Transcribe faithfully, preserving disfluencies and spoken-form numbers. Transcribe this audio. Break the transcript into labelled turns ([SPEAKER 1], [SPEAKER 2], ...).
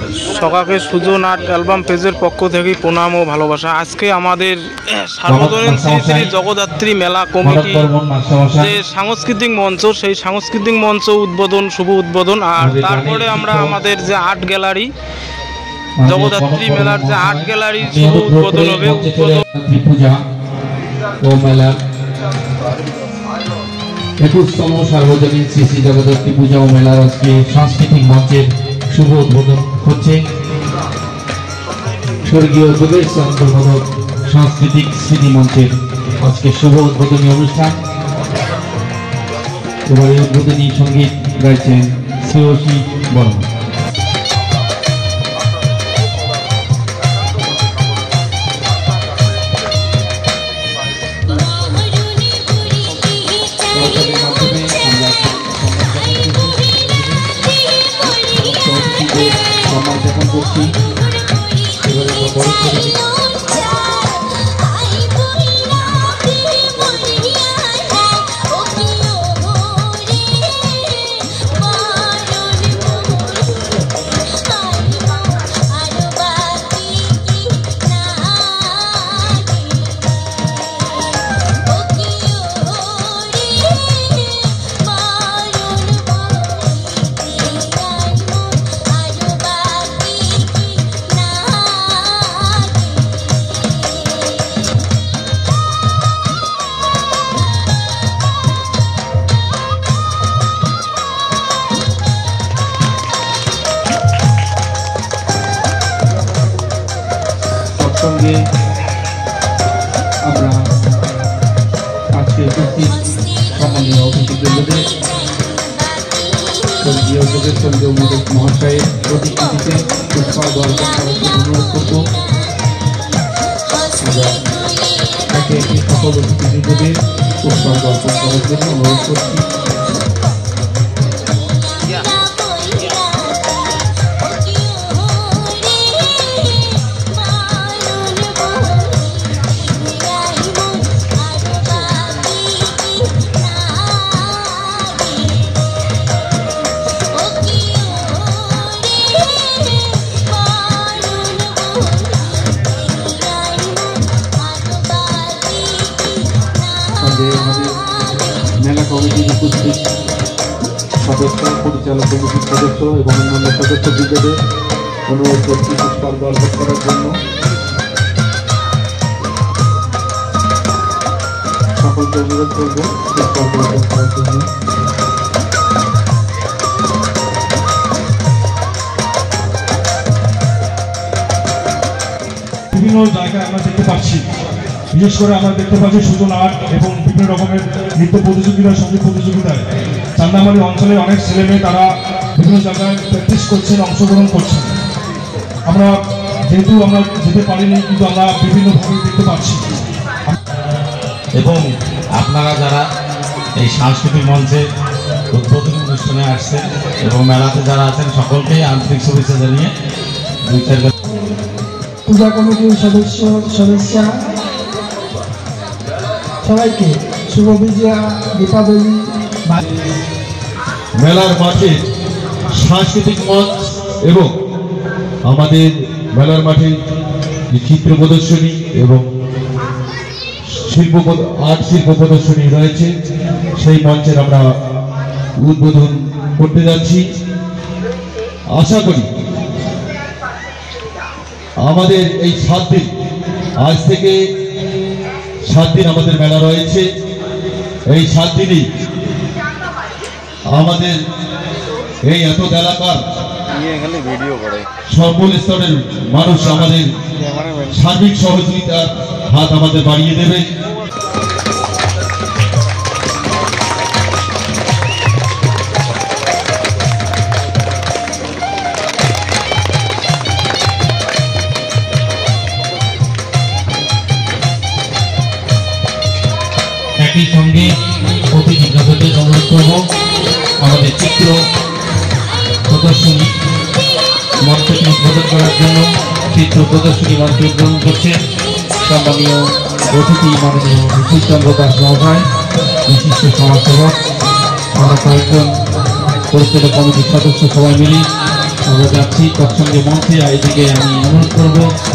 [SPEAKER 1] সকাকে Sujan art album পেজের পক্ষ থেকে প্রণাম ও ভালোবাসা। আজকে আমাদের সার্বজনীন শ্রী শ্রী জগদ্ধাত্রী মেলা কমিটি যে সাংস্কৃতিক মঞ্চ, সেই সাংস্কৃতিক মঞ্চ উদ্বোধন, শুভ উদ্বোধন। আর তারপরে আমরা আমাদের যে আর্ট গ্যালারি, জগদ্ধাত্রী মেলার যে আর্ট গ্যালারি শুভ উদ্বোধন হবে।
[SPEAKER 2] একুশতম সার্বজনীন শ্রী শ্রী জগদ্ধাত্রী পূজা ও মেলার আজকে সাংস্কৃতিক মঞ্চের শুভ উদ্বোধন হচ্ছে। স্বর্গীয় যোগেশ চন্দ্র মোদক সাংস্কৃতিক স্মৃতি মঞ্চের আজকে শুভ উদ্বোধনী অনুষ্ঠান। এবারে উদ্বোধনী সঙ্গীত গাইছেন শ্রেয়সী বর্মা। সম্মান জ্ঞাপন করছি। সঙ্গে আমরা আজকে উপস্থিত সম্মানীয় অতিথিবৃন্দদের স্বর্গীয় যোগেশ চন্দ্র মোদক মহাশয়ের প্রতিকৃতিতে পুষ্পার্ঘ্য অর্পণ করার জন্য অনুরোধ করব। আমরা তাকে একটি সকল অতিথিবৃন্দদের পুষ্পার্ঘ্য অর্পণ করার জন্য অনুরোধ করছি। আমাদের মেলা কমিটির উপস্থিত সদস্য, পরিচালক কমিটির সদস্য এবং অন্যান্য সদস্য বৃন্দদের অনুরোধ করছি পুষ্পার্ঘ্য অর্পণ করার জন্য। সকলকে অনুরোধ করবো পুষ্পার্ঘ্য অর্পণ করার জন্য।
[SPEAKER 3] বিভিন্ন জায়গায় আমরা দেখতে পাচ্ছি, বিশেষ করে আমরা দেখতে পাচ্ছি সুজন আর্ট এবং বিভিন্ন রকমের নৃত্য প্রতিযোগিতা, সঙ্গীত প্রতিযোগিতায় চান্দামারি অঞ্চলের অনেক ছেলেমেয়ে তারা বিভিন্ন জায়গায় প্র্যাকটিস করছেন, অংশগ্রহণ করছেন। আমরা যেহেতু আমরা যেতে পারিনি, কিন্তু আমরা বিভিন্নভাবে দেখতে পাচ্ছি।
[SPEAKER 4] এবং আপনারা যারা এই সাংস্কৃতিক মঞ্চে উদ্বোধনী অনুষ্ঠানে আসছেন এবং মেলাতে যারা আছেন সকলকেই আন্তরিক শুভেচ্ছা জানিয়ে দুই চার
[SPEAKER 5] পূজা কমিটির সদস্য সদস্যা সবাইকে শুভ বিজয়া দীপাবলি।
[SPEAKER 2] মেলার মাঠে সাংস্কৃতিক মঞ্চ এবং আমাদের মেলার মাঠে চিত্র প্রদর্শনী এবং শিল্প আর্ট শিল্প প্রদর্শনী রয়েছে, সেই মঞ্চের আমরা উদ্বোধন করতে যাচ্ছি। আশা করি আমাদের এই সাত দিন, আজ থেকে সাত দিন আমাদের মেলা রয়েছে, এই সাত দিনই আমাদের এই এত এলাকার সকল স্তরের মানুষ আমাদের সার্বিক সহযোগিতার হাত আমাদের বাড়িয়ে দেবে।
[SPEAKER 4] একই সঙ্গে অতিথিবৃন্দদের অনুরোধ করব আমাদের চিত্র প্রদর্শনী মঞ্চটি উদ্বোধন করার জন্য। চিত্র প্রদর্শনী মঞ্চ উদ্বোধন করছেন সম্মানীয় অতিথি মাননীয় বিশ্বচন্দ্র দাস মহাশয়, বিশিষ্ট সমাজসেবক। আমরা কয়েকজন পরিচালক কমিটির সদস্য সবাই মিলে
[SPEAKER 2] আমরা যাচ্ছি তৎসঙ্গে মঞ্চে। এইদিকে আমি অনুরোধ করবো